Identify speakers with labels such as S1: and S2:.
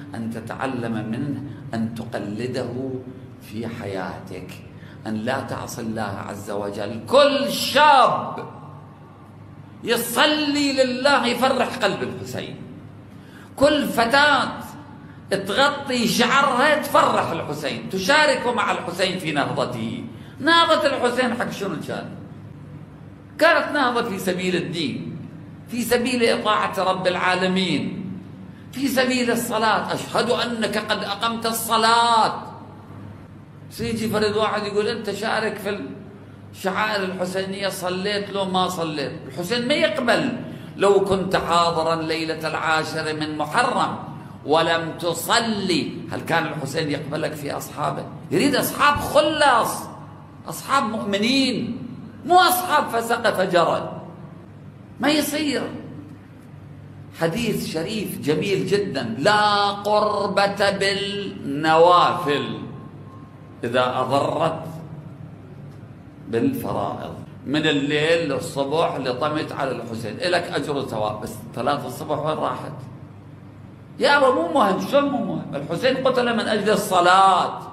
S1: أن تتعلم منه أن تقلده في حياتك، أن لا تعصي الله عز وجل. كل شاب يصلي لله يفرح قلب الحسين، كل فتاة تغطي شعرها تفرح الحسين، تشارك مع الحسين في نهضته. نهضة الحسين حق شنو كانت نهضة في سبيل الدين، في سبيل إطاعة رب العالمين، في سبيل الصلاة. أشهد أنك قد أقمت الصلاة. سيجي فرد واحد يقول أنت شارك في الشعائر الحسينية، صليت لو ما صليت. الحسين ما يقبل لو كنت حاضرا ليلة 10 من محرم ولم تصلي. هل كان الحسين يقبلك في أصحابه؟ يريد أصحاب خلص، أصحاب مؤمنين، مو أصحاب فسق فجرا. ما يصير. حديث شريف جميل جدا: لا قربة بالنوافل إذا أضرت بالفرائض. من الليل للصبح لطمت على الحسين إلك أجر وثواب، بس 3 الصبح وين راحت؟ يا أبا مو مهم. شو مو مهم؟ الحسين قتل من أجل الصلاة.